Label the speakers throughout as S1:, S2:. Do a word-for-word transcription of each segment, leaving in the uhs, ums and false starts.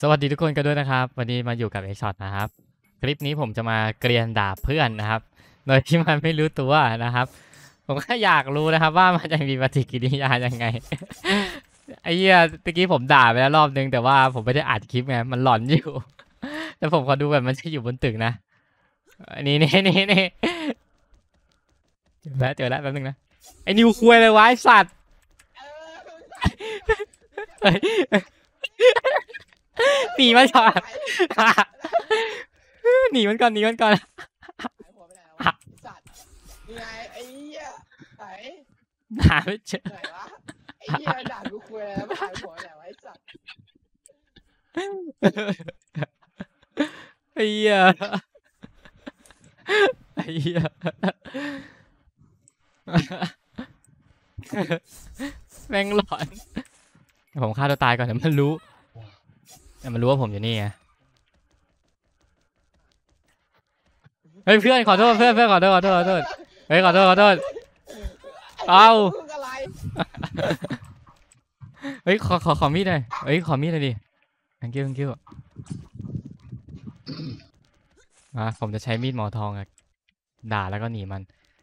S1: สวัสดีทุกคนกันด้วยนะครับวันนี้มาอยู่กับ X Shot นะครับคลิปนี้ผมจะมาเกรียนด่าเพื่อนนะครับโดยที่มันไม่รู้ตัวนะครับผมก็อยากรู้นะครับว่ามันจะมีปฏิกิริยายังไงไอ้เหี้ยตะกี้ผมด่าไปแล้วรอบนึงแต่ว่าผมไม่ได้อัดคลิปไงมันหลอนอยู่แต่ผมขอดูแบบมันจะอยู่บนตึกนะนี่นี่นี่นี่เจอแล้วเจอแล้วแป๊บนึงนะไอ้นิวคุยเลยวะไอ้สัตว์หนีมันก่อนหนีมันก่อนหนีมันก่อน
S2: สัตว์ยังไงไอ้เหี้ยไหน
S1: หาไม่เจอ
S2: ไหนวะไอ้เหี้ยด่ากูคุยแล้วไม่หายหัวไหนวะไอ้สัตว์
S1: ไอ้เหี้ยไอ้เหี้ยแม่งหลอนผมฆ่าตัวตายก่อนเดี๋ยวมันรู้เดี๋ยวมันรู้ว่าผมอยู่นี่ไงเฮ้ยเพื่อนขอโทษเพื่อนเพื่อนขอโทษขอโทษขอโทษเฮ้ยขอโทษขอโทษเอา
S2: มึงอะไร
S1: เฮ้ยขอขอขอมีดหน่อยเฮ้ยขอมีดหน่อยดิ thank you thank you อ่ะผมจะใช้มีดหมอทองอะด่าแล้วก็หนีมัน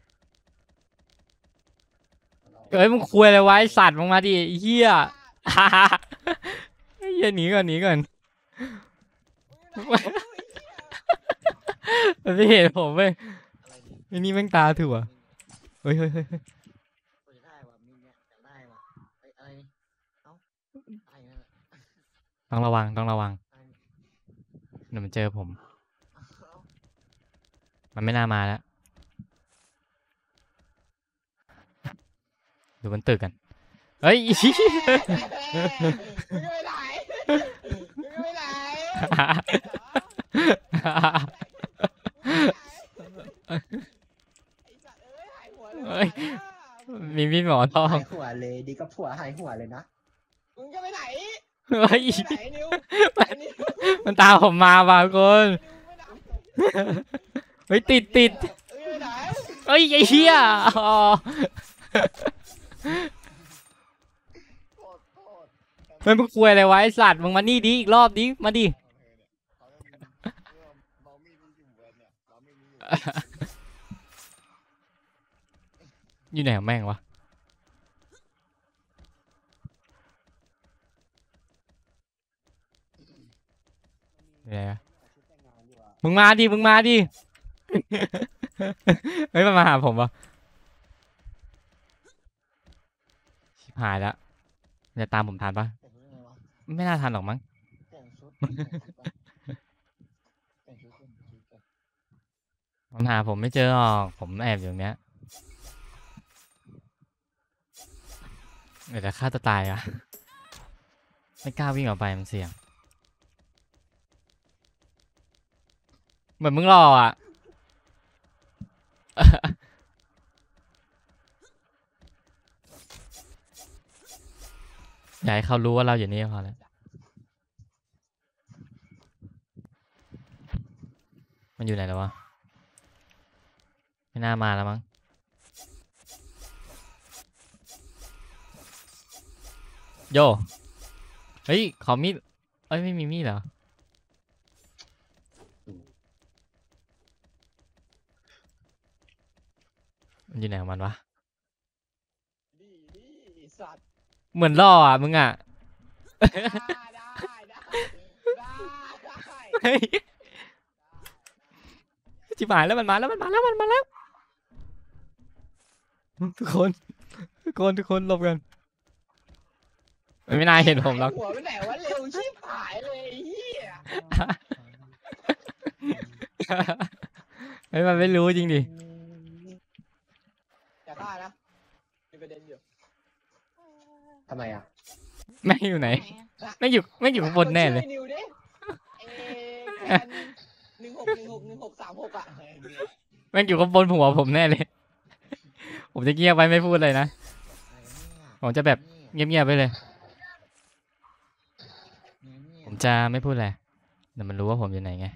S1: เอ้ยมึงคุยอะไรไว้สัตว์มึงมาดิไอ้เหี้ยไอ้เหี้ยหนีก่อนหนีก่อนมันไม่เห็นผมเว้ยไอ้นี่แม่งตาถั่วเฮ้ยเฮ้ยเฮ้ยเฮ้ย
S2: ได้ว่ะมีเนี่ยได้ว่ะไอ้อะไรเอ้าไอ้เนี่ย
S1: ต้องระวังต้องระวังเดี๋ยวมันเจอผม มันไม่น่ามาแล้วดูบนตึกกันเฮ้ย
S2: มึงไปไหนมึงไปไหน ไอ้สัตว์เอ้ยหายหัวเลย
S1: เฮ้ยมีมีดหมอทอง
S3: หายหัวเลยดีก็ผัวหายหัวเลยนะ
S2: มึงจะไปไหน
S1: เฮ้ย
S2: ไปไหนนิวนิว
S1: มันตามผมมาว่ะทุกคน
S2: ไปไหน
S1: เฮ้ยติดติด
S2: เอ้ยไปไหน
S1: เฮ้ยไอ้เหี้ยอ๋อ
S2: โทษโทษ
S1: มันมึงคุยอะไรไว้ไอ้สัตว์มึงมานี่ดิอีกรอบดิมาดิอยู่ไหนของแม่งวะอยู่ไหนวะมึงมาดิมึงมาดิเฮ้ยมันมาหาผมปะชิบหายแล้วมันจะตามผมทันปะไม่น่าทันหรอกมั้ง มันหาผมไม่เจอหรอกผมแอบอยู่ตรงเนี้ยเดี๋ยวจะฆ่าตัวตายอ่ะไม่กล้าวิ่งออกไปมันเสี่ยงเหมือนมึงรออ่ะ อยากให้เขารู้ว่าเราอยู่นี่ก็พอแล้วมันอยู่ไหนแล้ววะไม่น่ามาแล้วมั้งโยเฮ้ยขอมีดเอ้ยไม่มีมีดเหรอมันอยู่ไหนของมันวะ
S2: ดีดีสัตว์
S1: เหมือนล่ออ่ะมึงอ่ะ
S2: ได้ได้ได้ได้ได้
S1: เฮ้ยจิบหายแล้วมันมาแล้วมันมาแล้วมันมาแล้วทุกคนทุกคนทุกคนหลบกันไม่น่าเห็นผมหรอก
S2: หัวไปไหนวะเร็วชิบหายเลยไอ้เหี้ย
S1: เฮ้ยมันไม่รู้จริงดิ
S2: อย่าฆ่านะมีประเด็นอยู่
S3: ทำไมอ่ะ
S1: แม่งอยู่ไหนแม่งอยู่แม่งอยู่ข้างบนแน่เลย
S2: อาชื่อนิวดิเอแคนหนึ่งหกหนึ่งหกหนึ่งหกสามหกอ่ะ
S1: แม่งอยู่ข้างบนหัวผมแน่เลย ผมจะเงียบไว้ไม่พูดเลยนะผมจะแบบเงียบๆไปเลย ผมจะไม่พูดอะไรเดี๋ยวมันรู้ว่าผมอยู่ไหนไง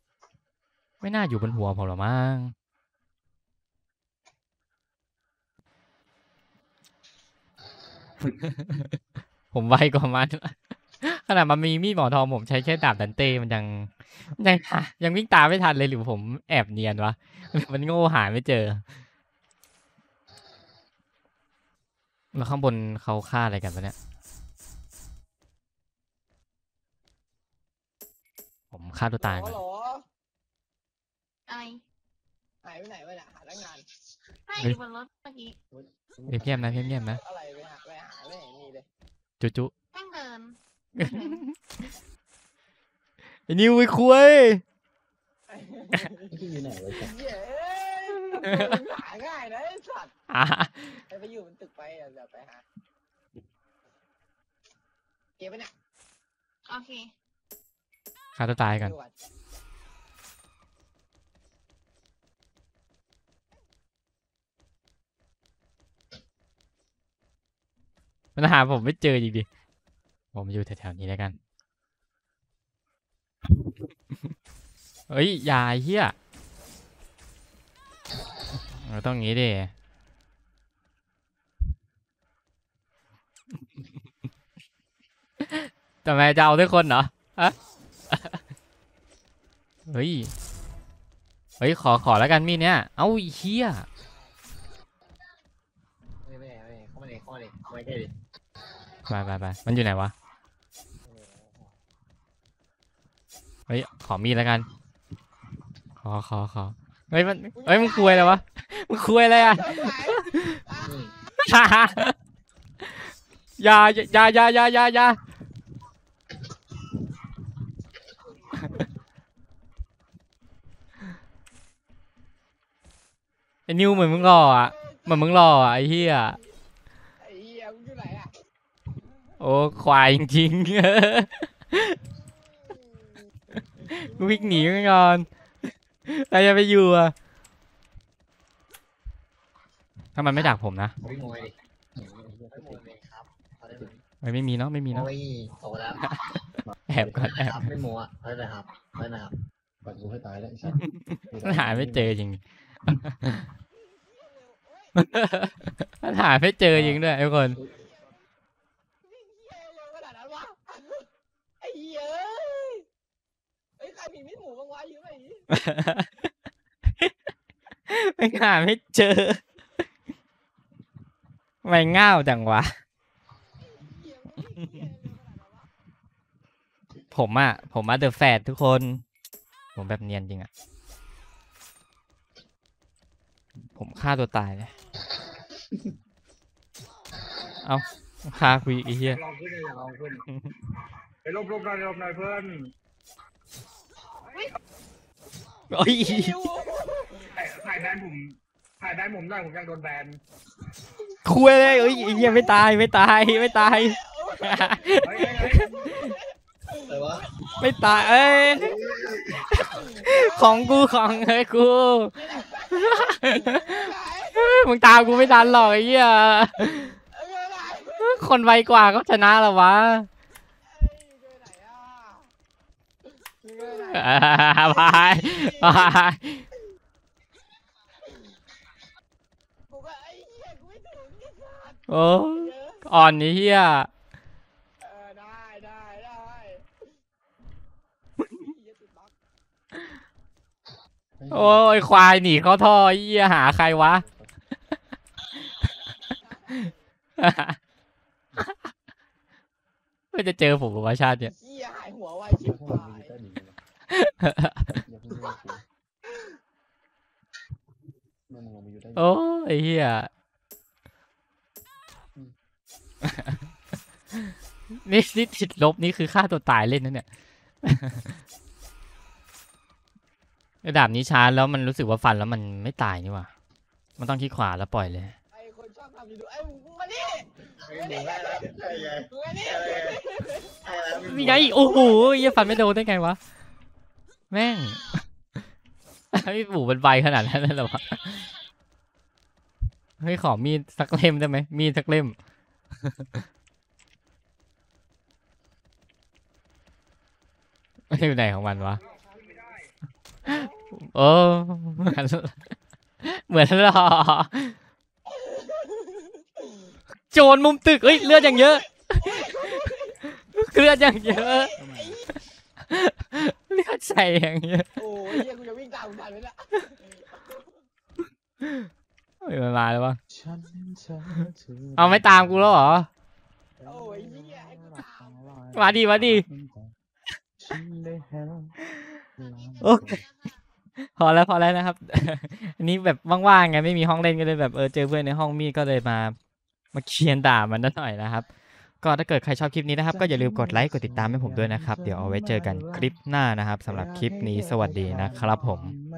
S1: ไม่น่าอยู่บนหัวผมหรอกมั้งผมไวกว่ามัน ขนาดมันมีมีดหมอทองผมใช้แค่ดาบดันเต้มันยังยังหายังวิ่งตามไม่ทันเลยหรือผมแอบเนียนวะ มันโง่หาไม่เจอ แล้วข้างบนเขาฆ่าอะไรกันวะเนี่ย ผมฆ่าตัวตาย
S3: ฮั
S1: ก่อ
S3: ล
S1: น
S3: โหล
S4: อะไร
S3: หายไปไหนวะเนี่ยหาตั้งนาน
S4: ให้อยู่บนรถเมื่อกี้
S1: เงียบๆนะเงียบๆนะ
S3: อะไรไปหาไปหาไม่เห็นมีเลย
S1: จุจุ
S4: แม่งเดิน
S1: ไอ้นิวไอ้คุย
S3: ที่อยู่ไหนวะเย้หาง่ายนะไอ้สัตว์
S1: อ่ะ
S3: ไปไปอยู่บนตึกไปอ่ะเดี๋ยวไปหาเก็บไปเนี่ย
S4: โอเค
S1: ฆ่าตัวตายก่อน
S3: ดูก่อน
S1: มันหาผมไม่เจอจริงดิ ผมอยู่แถวๆนี้แล้วกัน เฮ้ยอยาไอ้เฮียเราต้องงี้ดิ ทำไมจะเอาด้วยคนเหรอฮะ เฮ้ย เฮ้ย ขอขอแล้วกันมีดเนี้ย เอ้าไอ้เฮีย
S2: ไม่ไม่ไม่เข้ามาเลยเข้ามาเลยเข้ามาได้เลย
S1: ไปไปไปมันอยู่ไหนวะ เฮ้ย ขอมีดแล้วกัน ขอขอขอเฮ้ย มัน เฮ้ย มึงคุยอะไรวะ มึงคุยอะไรอ่ะ
S2: อืม
S1: อย่าอย่าอย่าอย่าอย่าอย่าไอ้นิวเหมือนมึงรออ่ะเหมือนมึงรออ่ะไอ้เหี้ย
S3: ไอ้เหี้ยมึงอยู่ไหนอ่ะ
S1: โอ้ควายจริงๆ กูวิ่งหนีไปก่อนใครจะไปอยู่อ่ะถ้ามันไม่ดักผมนะ
S2: ไม่มวยดิไม่มวยเลยครับเอาได้ไหม
S1: ไม่ไม่มีเนาะไม่มีเนาะ
S2: โอ้ยโตแล้ว
S1: แอบก่อนแอบ
S2: ครับไม่มัวเอาได้ครับเอาได้ครับ
S3: ปัดกูให้ตายแล้วไอ้สัต
S1: มันหาไม่เจอจริง มันหาไม่เจอจริงด้วยทุกคน
S3: เหี้ยเร็วขนาดนั้นวะไอ้เหี้ยเอ้ยใครมีมีดหมูบ้างวะยืมหน่อยดิ
S1: ไม่หาไม่เจอไม่ง่าวจังวะ
S3: เหี้ยมึงเหี้ยเร็วขนาดนั้นวะ
S1: ผมอะผมอะเดอะแฟดทุกคน ผมแบบเนียนจริงอะผมฆ่าตัวตายเลย เอาฆ่าคุยไอ้เหี้ย
S5: ลองขึ้นเลยลองขึ้นไปลบลบหน่อยลบหน่อยเพื่อน
S1: โอ้ย
S5: ถ่ายแบนผมถ่ายแบนผมหน่อยผมยังโดนแบน
S1: คุยเลยเอ้ยไอ้เหี้ยไม่ตายไม่ตายไม่ตาย
S5: เฮ้ยเฮ้ยเฮ้ย
S2: อะไรวะ
S1: ไม่ตายเอ้ยของกูของเอ้ยกูมึงตามกูไม่ทันหรอกไอ้เหี้ยคนไวกว่าก็ชนะแล้ววะ อ่าบายบาย
S3: กูก็ไอ้เหี้ยกูไม่ถึงไอ้สัตว์
S1: โอ้
S3: เยอะ
S1: อ่อนนี่เฮีย
S3: เออได้ได้ได้เหี้ยติดบั๊ก
S1: โอ้ยควายหนีเข้าท่อเฮียหาใครวะ ไม่จะเจอผมกับวาชาติเนี่ย
S3: เหี้ยหายหัวไวชิบหาย
S1: โอ้ยไอ้เฮียนี่นี่ติดลบนี่คือฆ่าตัวตายเล่นนะเนี่ย ไอ้ดาบนี้ชาร์จแล้วมันรู้สึกว่าฟันแล้วมันไม่ตายนี่หว่ามันต้องที่ขวาแล้วปล่อยเลย
S3: ไอ้คนชอบทำอยู่ดูไอ้มึงมาดิ
S2: ไอ้หมูได้แล้วไอ้ไง
S3: มึงมาดิ
S2: ไอ้แล้ว
S1: นี่ไงโอ้โหเหี้ยฟันไม่โดนได้ไงวะแม่ง ไอ้หมูมันไวขนาดนั้นเลยเหรอวะเฮ้ยขอมีดสักเล่มได้ไหมมีดสักเล่ม อยู่ไหนของมันวะโอ้เหมือนเหมือนหรอโจรมุมตึกเอ้ยเลือดอย่างเยอะเลือดอย่างเยอะเลือดใส่อย่างเยอะ
S3: โอ้ยเฮียกูจะวิ่งตามมึงทันไหมล่ะ
S1: เฮ้ยมันมาแล้ววะ
S6: ฉันจะ
S1: เอาไม่ตามกูแล้วเหรอ
S3: โอ้ยเฮียให้กูตาม
S1: มาดิมาดิ
S6: ฉันได้เห็น
S1: โอเคพอแล้วพอแล้วนะครับ อันนี้แบบว่างๆไงไม่มีห้องเล่นก็เลยแบบเออเจอเพื่อนในห้องมีดก็เลยมามาเคียนด่ามันนิดหน่อยนะครับ ก็ถ้าเกิดใครชอบคลิปนี้นะครับก็อย่าลืมกดไลค์กดติดตามให้ผมด้วยนะครับเดี๋ยวเอาไว้เจอกันคลิปหน้านะครับสำหรับคลิปนี้สวัสดีนะครับผม